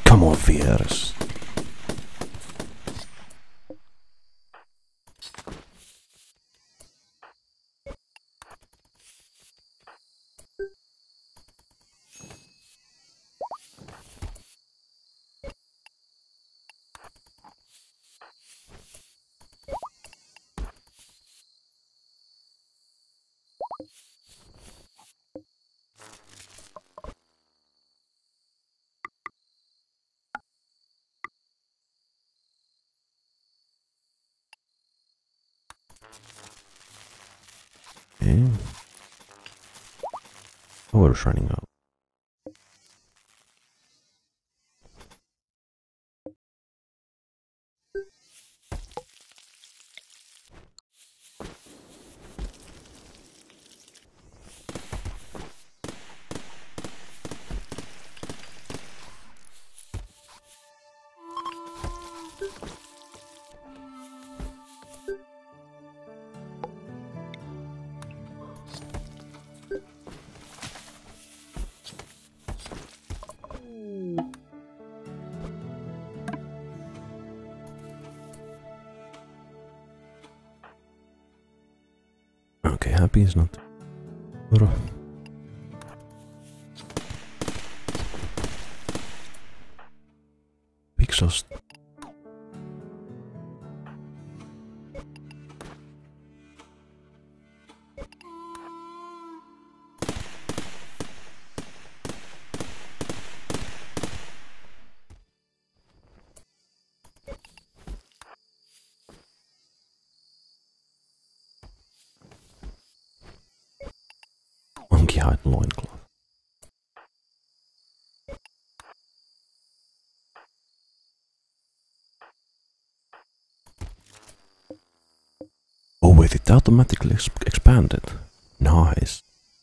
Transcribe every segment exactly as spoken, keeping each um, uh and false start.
Come on, Fierce. Okay. Power's running out. Okay, happy is not. Pixels. Monkey hide loincloth. Oh wait, it automatically ex expanded. Nice.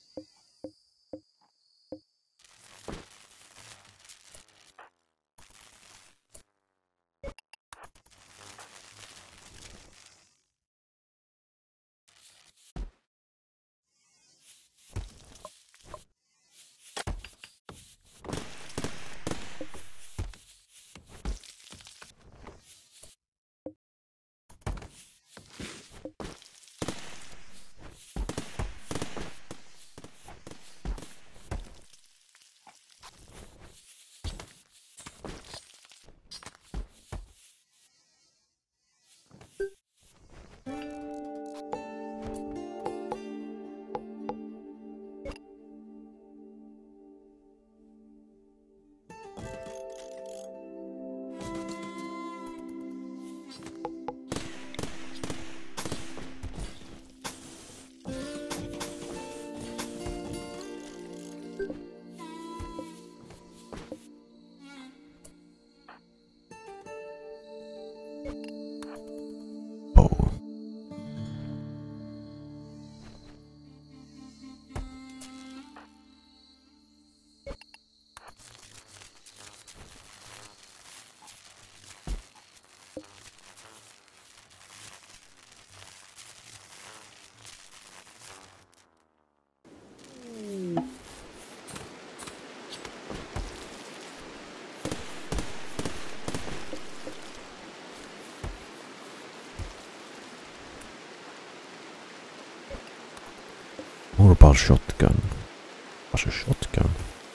More about shotgun. What's a shotgun?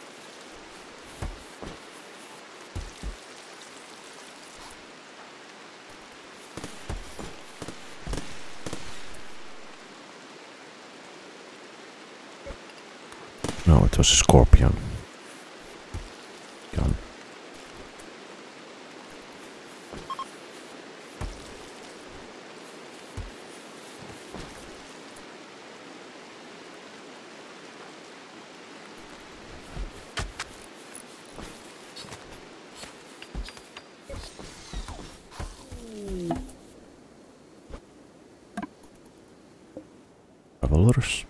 No, it was a scorpion. Gun. Travelers.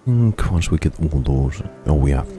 think once we get all those... Oh, we have...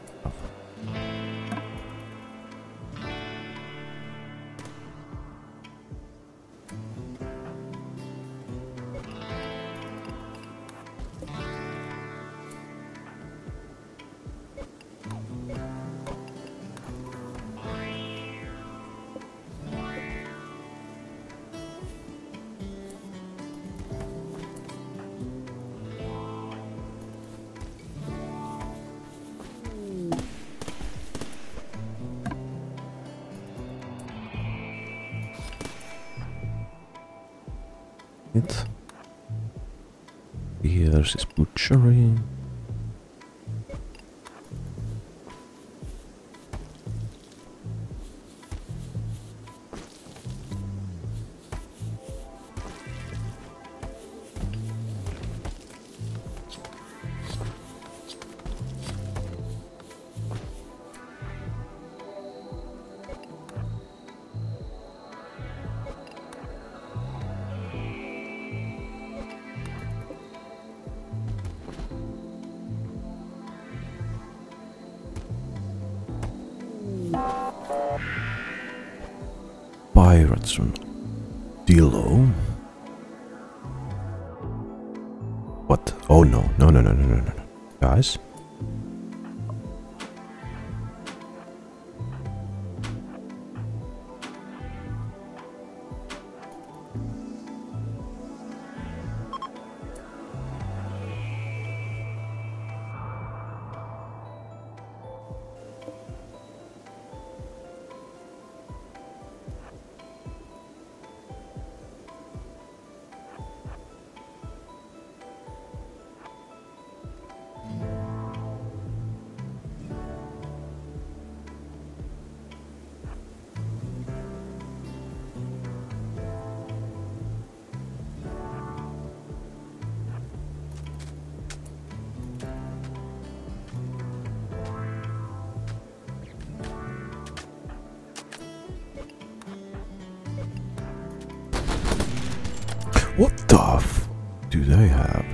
It. Here's his butchery. Pirates on Dilo. What? Oh no, no, no, no, no, no, no, guys. What the f do they have?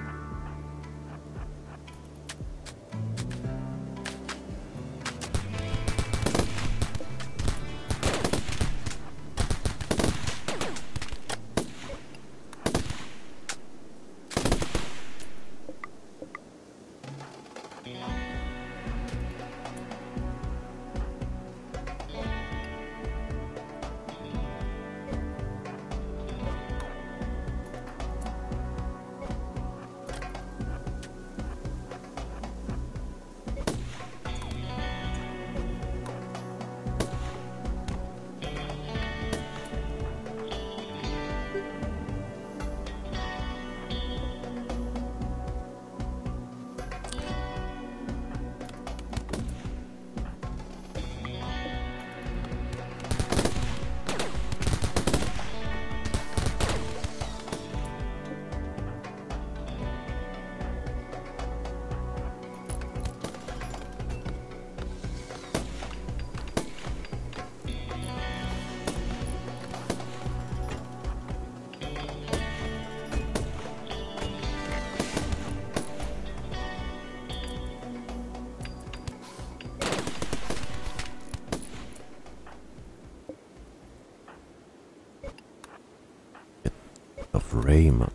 Raymond.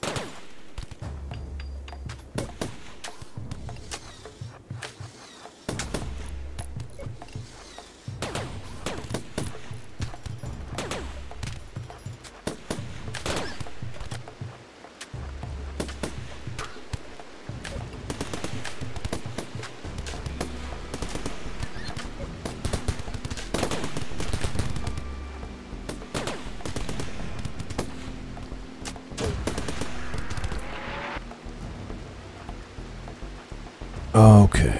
Okay.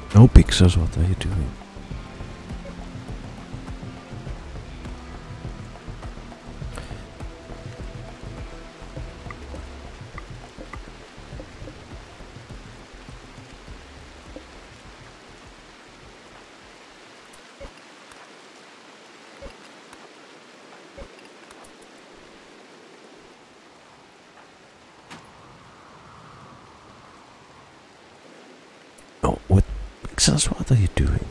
No pixels, what are you doing? Oh, what pixels, what are you doing?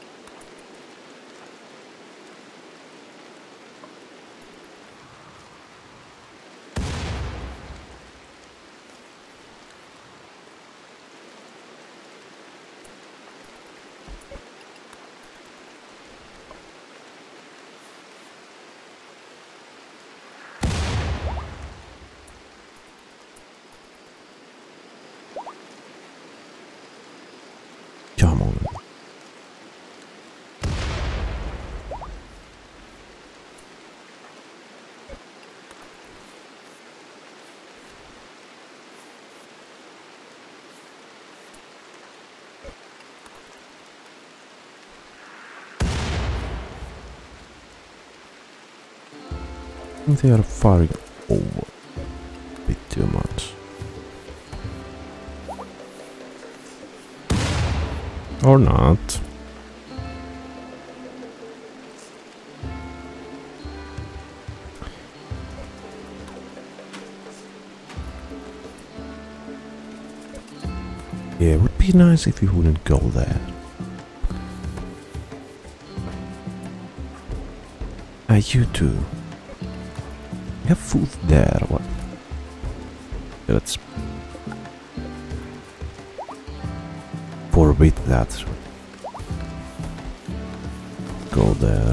Come on. I think they are firing over a bit too much. Or not. Yeah, it would be nice if you wouldn't go there. Ah, you too. You have food there, what? Yeah, let's forbid that. Go there.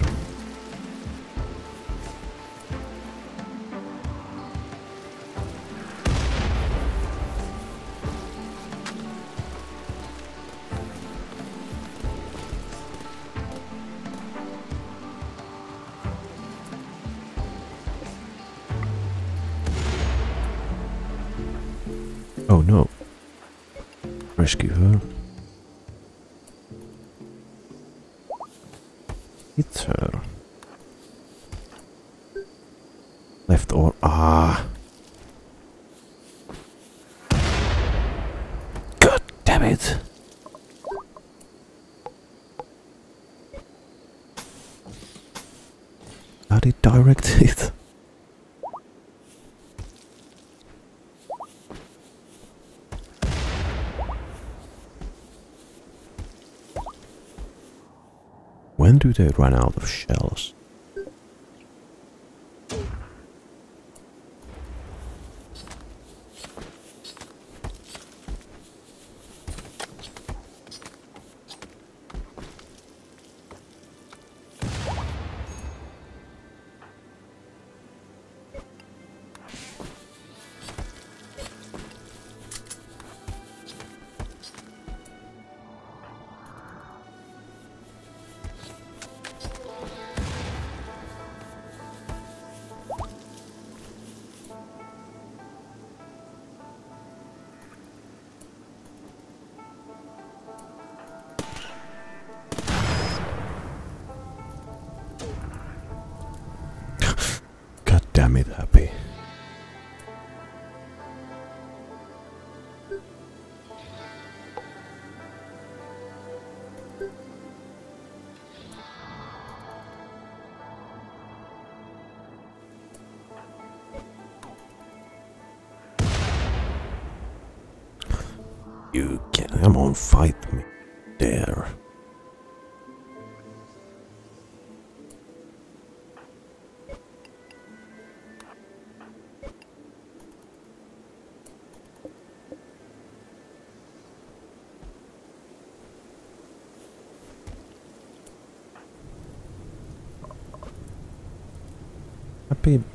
Oh no. Rescue her. It's her. Left or ah. God damn it. How did direct it? When do they run out of shells? Damn it, Happy. You can, come on, fight me. There. Happy